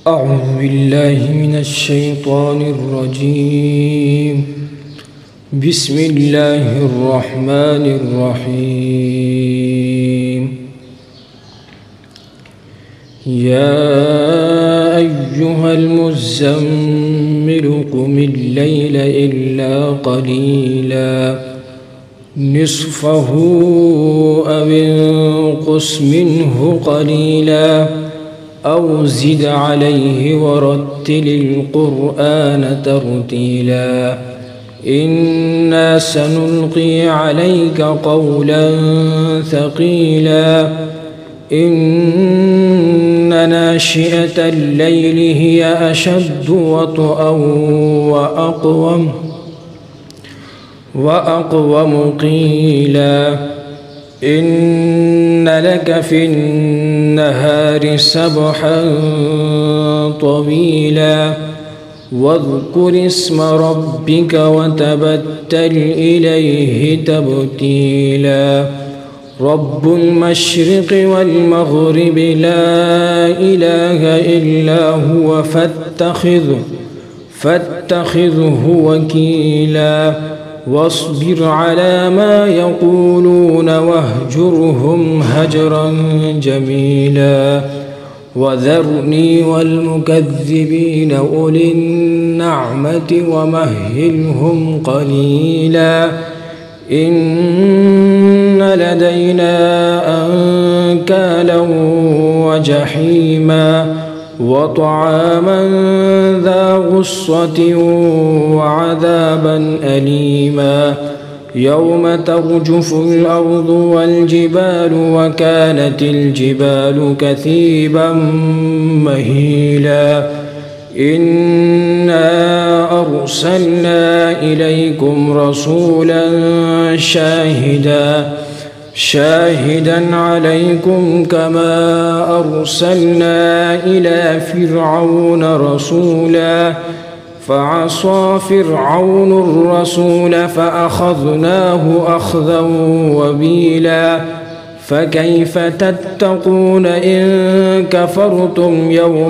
أعوذ بالله من الشيطان الرجيم. بسم الله الرحمن الرحيم. يا أيها المزمل قم الليل إلا قليلا نصفه أو انقص منه قليلا أو زد عليه ورتل القرآن ترتيلا إنا سنلقي عليك قولا ثقيلا إن ناشئة الليل هي أشد وطئا وأقوم قيلا إن لك في النهار سبحا طويلا واذكر اسم ربك وتبتل إليه تبتيلا رب المشرق والمغرب لا إله إلا هو فاتخذه وكيلا واصبر على ما يقولون واهجرهم هجرا جميلا وذرني والمكذبين أولي النعمة ومهلهم قليلا إن لدينا أنكالا وجحيما وطعاما ذا غصة وعذابا أليما يوم ترجف الأرض والجبال وكانت الجبال كثيبا مهيلا إنا أرسلنا إليكم رسولا شاهدا عليكم كما أرسلنا إلى فرعون رسولا فعصى فرعون الرسول فأخذناه أخذا وبيلا فكيف تتقون إن كفرتم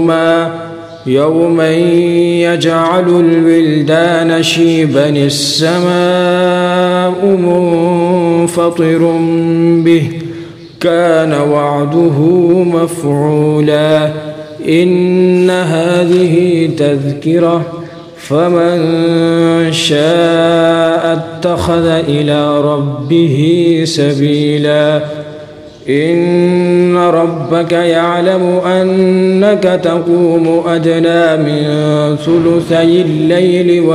يوما يجعل الولدان شيبا السماء منفطر به كان وعده مفعولا إن هذه تذكرة فمن شاء اتخذ إلى ربه سبيلا إن ربك يعلم أنك تقوم أدنى من ثلثي الليل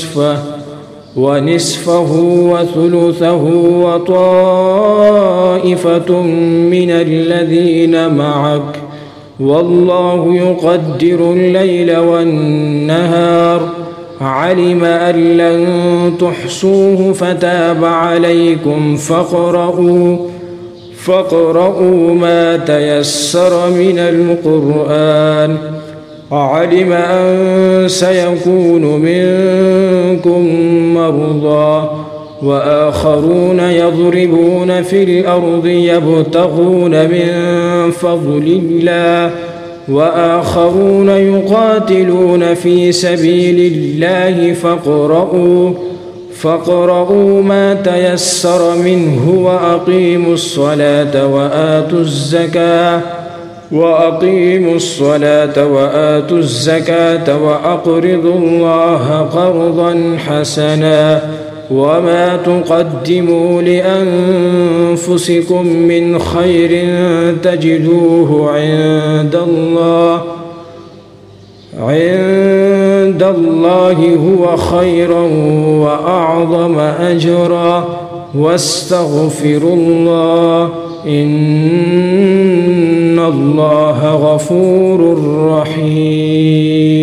ونصفه وثلثه وطائفة من الذين معك والله يقدر الليل والنهار علم أن لن تحصوه فتاب عليكم فاقرؤوا ما تيسر من القرآن علم أن سيكون منكم مرضى وآخرون يضربون في الأرض يبتغون من فضل الله وآخرون يقاتلون في سبيل الله فاقرؤوا ما تيسر منه وأقيموا الصلاة وآتوا الزكاة وأقرضوا الله قرضا حسنا وما تقدموا لأنفسكم من خير تجدوه عند الله هو خيرا وأعظم أجرا واستغفروا الله إن الله غفور رحيم.